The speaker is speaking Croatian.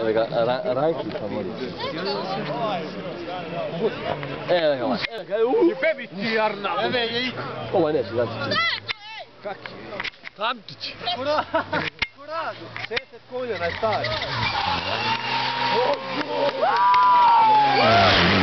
Ranki favorit. Evo ga ovaj. Bebi ti Arna. Ovo neće dati. Kak je? Tamtić. Kuradu. 10 koljena je stari.